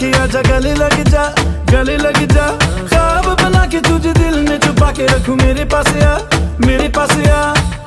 Baby आजा गले लग जा, गले लग जा। ख्वाब बना के तुझे दिल में छुपा के रखूं, मेरे पास आ, मेरे पास आ।